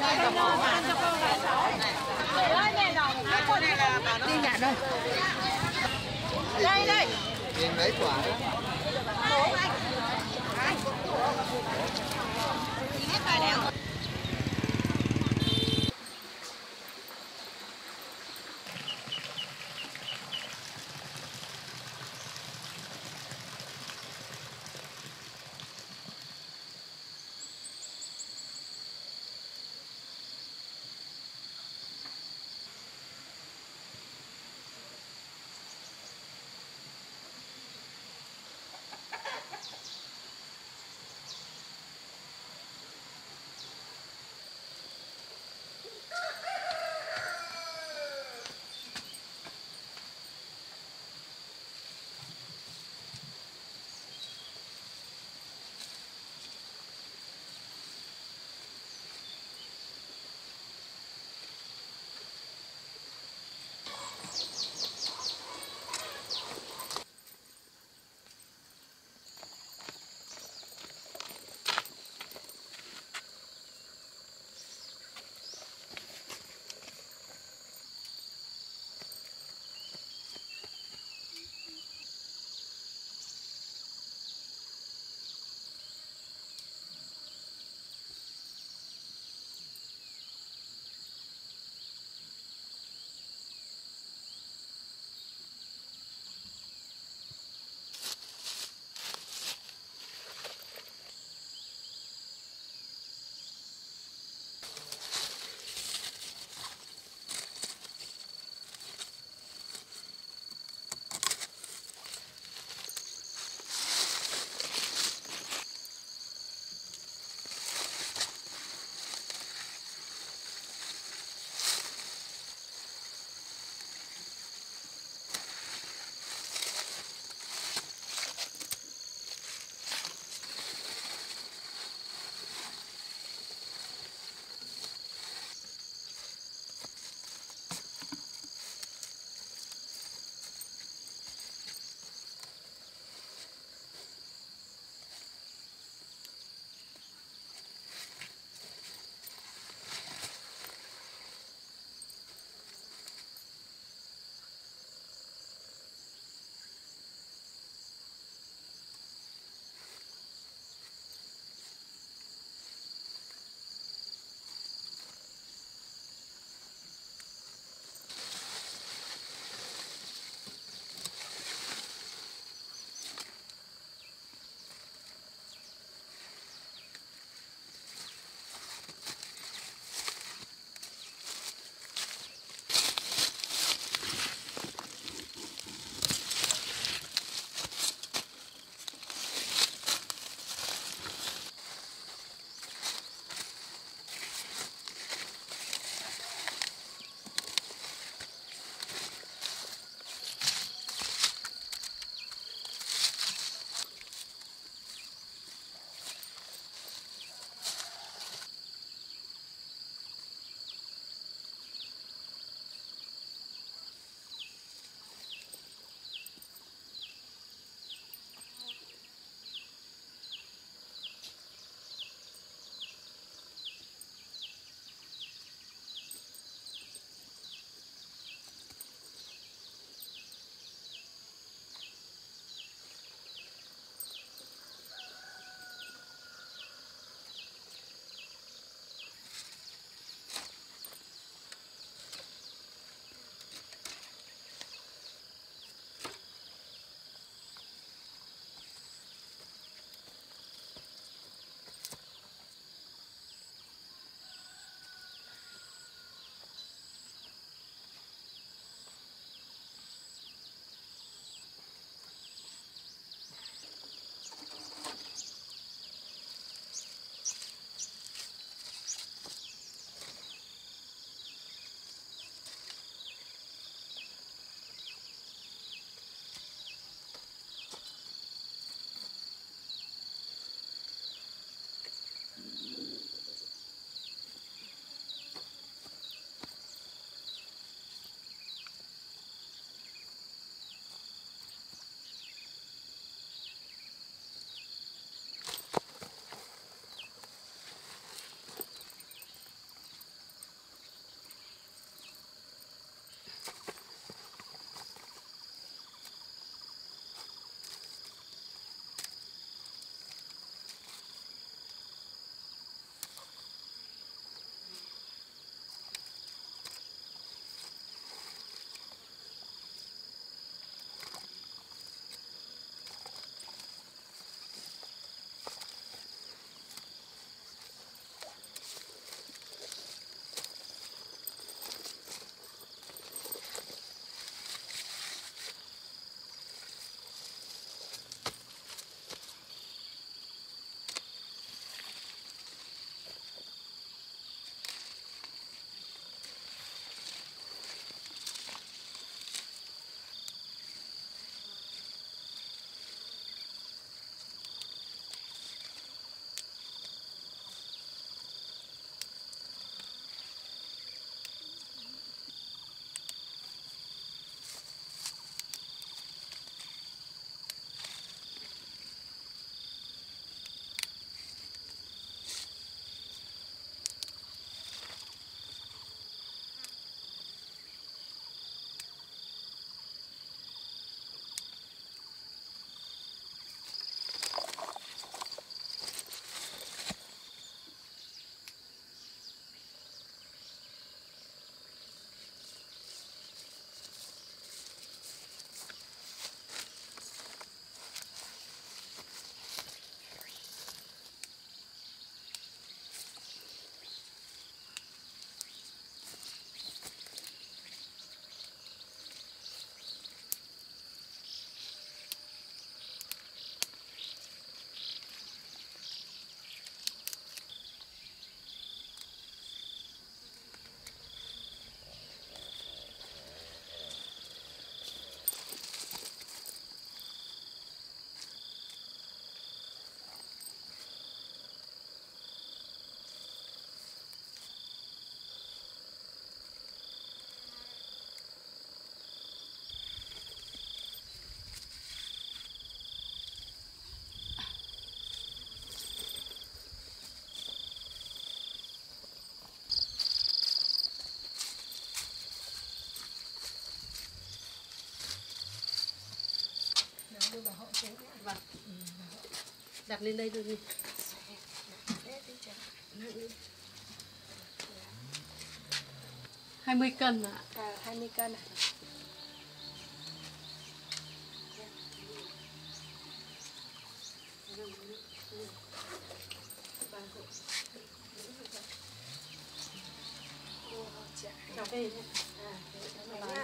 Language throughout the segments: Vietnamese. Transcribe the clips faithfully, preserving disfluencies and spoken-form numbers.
Đi nhặt đây. Đây đây. Nhìn mấy quả đó. Bốn anh. Anh. Hết bài đéo. Vâng. Đặt lên đây thôi đi. hai mươi cân ạ. À, hai mươi cân ạ. Cà phê. À, cảm ơn.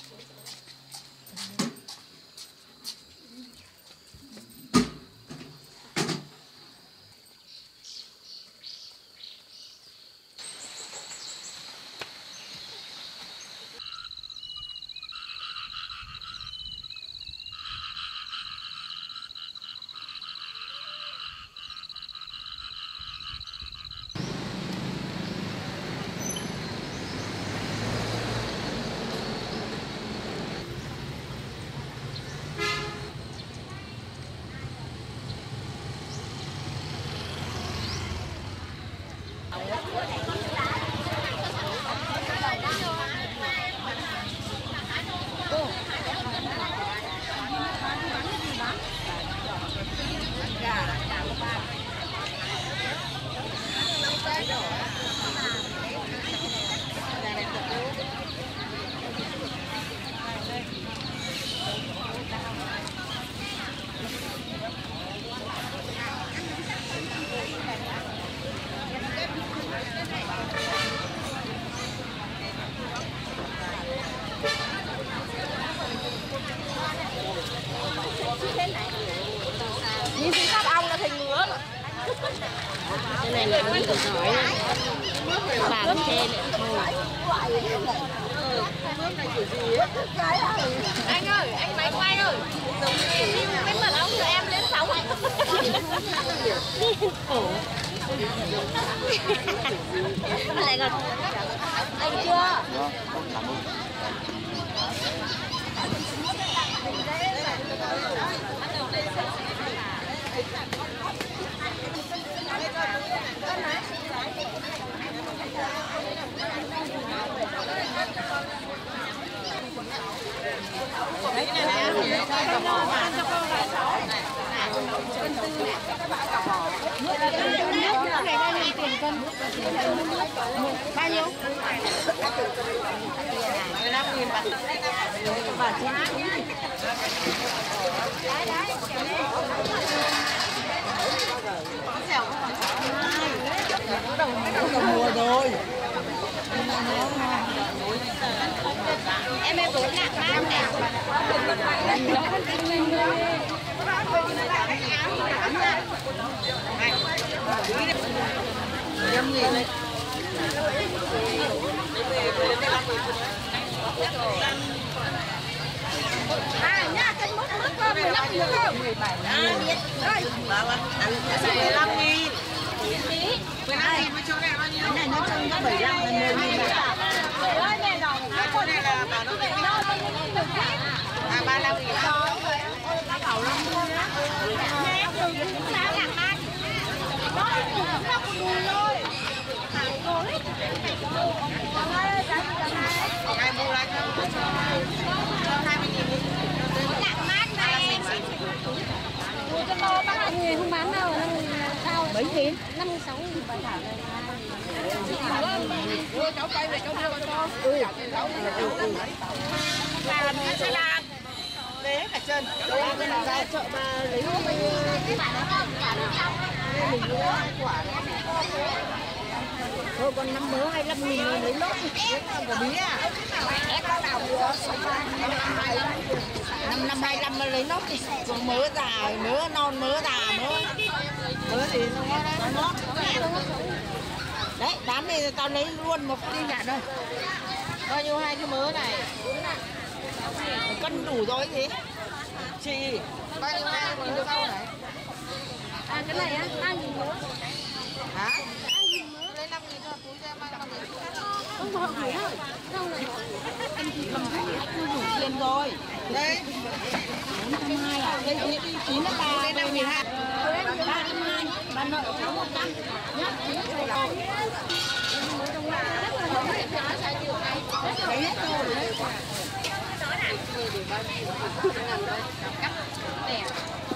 Nhìn thấy sắp ong là thành ngứa. Cái này là con củ nổi. Bà con chê nữa. Anh ơi, anh máy quay ơi. Cái mật ong cho em lên sáu. Lại còn anh chưa? Bao nhiêu? mười lăm nghìn bạc. Bạc chứ. Đấy đấy. Nó mùa rồi. Em em tốn nặng mát nè. Năm nghìn đấy. À nha, cân mút mút con mười lăm nghìn không? mười bảy. À biết. Rồi. mười lăm nghìn. mười lăm nghìn với chỗ này bao nhiêu? Cái này nó trông nó bảy mươi lăm là mười nghìn. Ơi này rồi. Chỗ này là bảo nó về đâu? À ba mươi lăm nghìn. Nó bảo lắm luôn á. Nè, đừng sao làm ăn. Nó cũng không có đùi thôi. Hàng rồi. Còn ơi, cái gì này? Ngày mua lại cho cho hai mươi nghìn đi. Lạng mát này. Mua cho nó bác người không bán đâu, sao? bảy nghìn, năm mươi sáu nghìn bà thảo này. Đưa cháu quay về cháu đưa cho con. Ừ. Làm cái xe lan. Lấy cả chân. Ra chợ mà lấy cái bản đó không? Mình mua hai quả. Thôi còn năm mớ hai mươi lăm nghìn lấy lốt. Của bí à? Năm năm hai mươi lăm mà lấy lốt thì còn mớ già, mớ non, mớ già, mớ mớ gì nó đấy, bán thì tao lấy luôn một cái nhạt thôi. Bao nhiêu hai cái mớ này? Cân đủ rồi gì? Chị. Bao nhiêu hai cái mớ sau này? À cái này á, hai nghìn mớ. Hả? Lấy năm nghìn cho túi ra mang năm nghìn. Không có họ gửi đâu. Đâu này họ anh chị cầm thấy chưa đủ tiền rồi. Đây. bốn trăm hai mươi à? Đây chín là ba. Đây năm nghìn hai. ba trăm hai mươi. Bà nợ cháu một trăm. Nhá. Đấy hết rồi đấy. Cắt.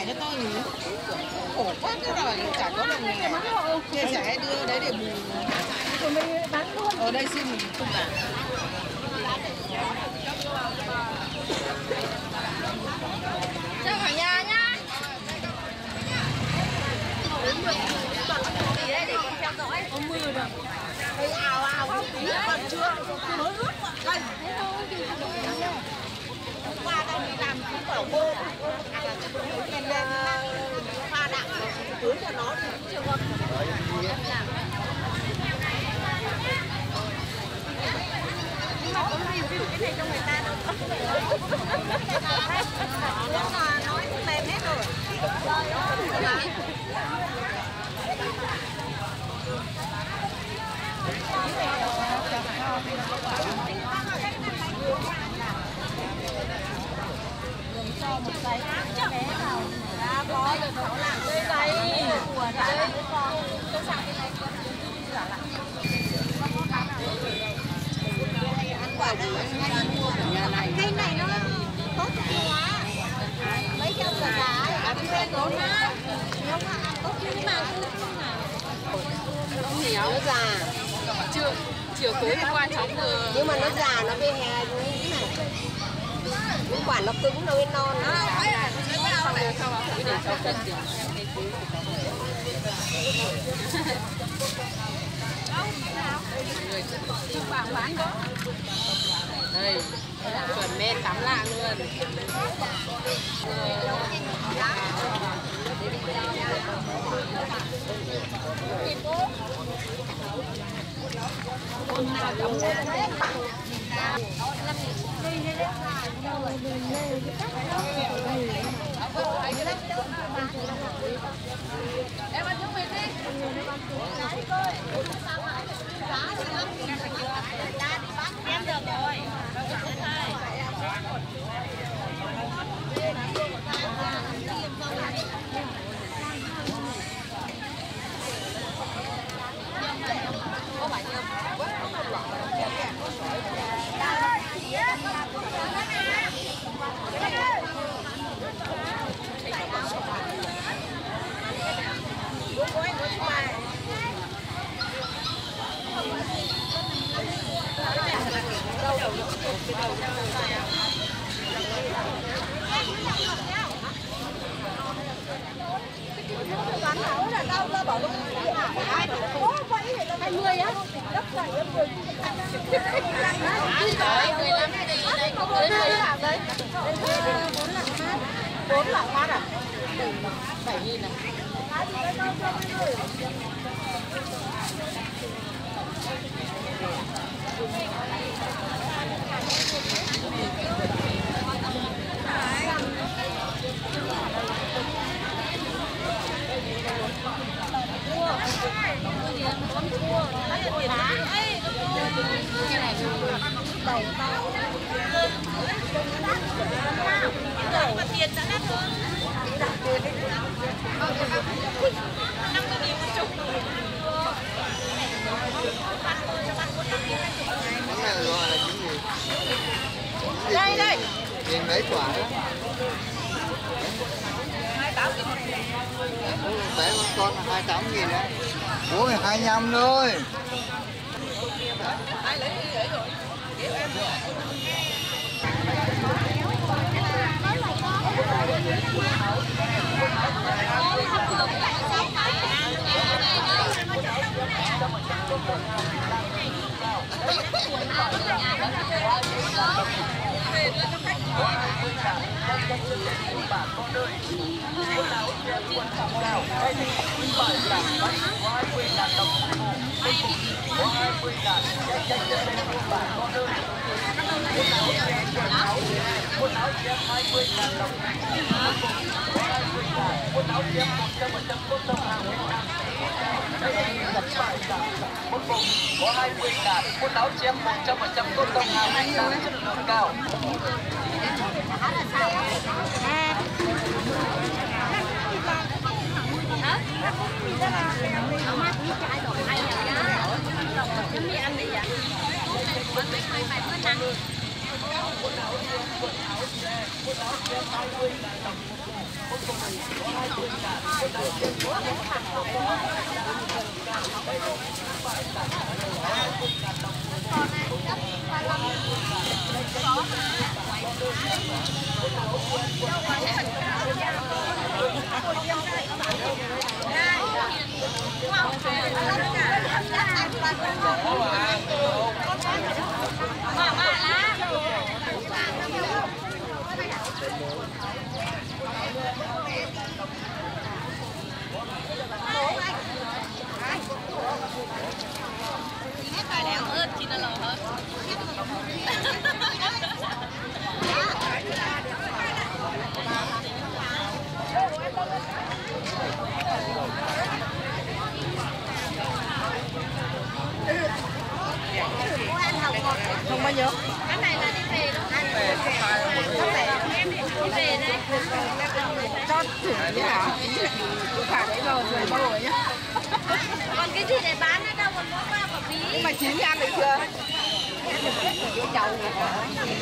sẻ cho tôi nhỉ? Khổ quá thế rồi, chả có đồng này. Chia sẻ đưa đấy để bù. Ở đây xin mình không cả. Chào cả nhà nhá. Gì đấy để con theo dõi. Có mưa rồi. Đây ào ào không tí còn chưa mới ướt đây. Hôm qua tao đi làm cũng bảo cô lên lên pha đạm tưới cho nó thì chưa ngon. Nhưng mà có review cái này cho người ta đâu. Nhưng mà nói mềm hết rồi. Cho một giấy bé vào đã có được sáu lạng đây giấy của đây con tôi sang cái này giả lại ăn quả đấy nhà này cây này nó tốt quá mấy trăm là giá ăn bên tốt ha nếu mà ăn tốt nhưng mà không hiểu nó già chưa chiều tối hôm qua cháu vừa nhưng mà nó già nó về hè như thế này những quả nó cứng nó bên non nó xong rồi sau đó phải để cháu cân tiền người tiêu vàng bán đó đây chuẩn men tám lạng luôn em ăn chúng mình đi em được rồi hai mươi á đất này em mười mười lăm thì đây không tới mấy lạng đấy bốn lạng phát à bảy nghìn à tiền đã đắt hơn năm mươi nghìn một chục cái này gọi là cái gì? đây đây Tiền mấy quả đó? Bé con con là hai mươi tám nghìn đấy. Ủa hai mươi lăm thôi. ai lấy đi rồi kiểu em có hai mươi ngàn quần áo chém một trăm phần trăm cốt tông hàng Việt Nam chất lượng cao. Hả? Không bao nhiêu. Cái này là đi về luôn. Đi về đây. Cho thử như nào? Phải đấy rồi, rồi bao rồi nhá. Còn cái gì để bán ở đâu còn mua qua quả bí. Nhưng mà chín ăn được chưa?